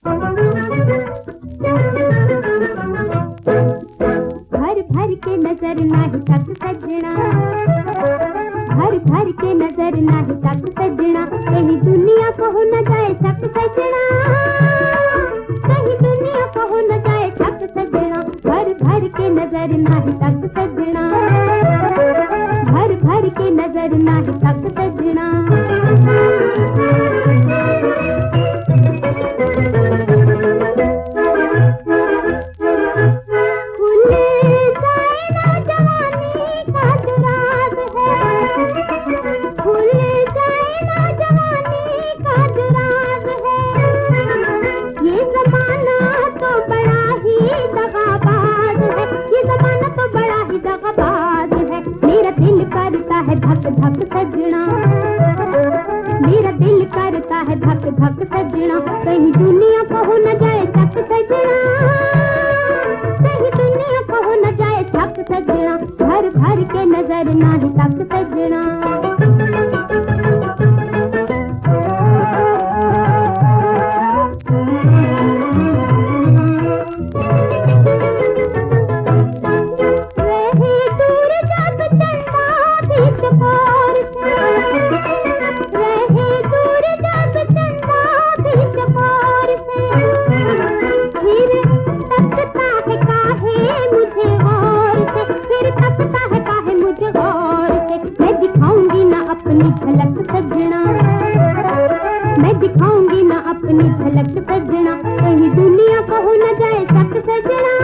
भर भर के नजर नाही तक सजना, भर भर के नजर नाही तक सजना, कहीं दुनिया को हो न जाए शक सजना, कहीं दुनिया को हो न जाए शक सजना। भर भर के नजर नाही तक सजना, भर भर के नजर नाही तक सजना। धक धक सजना, मेरा दिल करता है धक धक सजना, कहीं दुनिया को हो न जाए शक सजना, कहीं दुनिया को हो न जाए शक सजना। भर भर के नजर नाही तक सजना। अपनी झलक सजना, मैं दिखाऊंगी ना अपनी झलक सजना, कहीं दुनिया को हो न जाए शक सजना।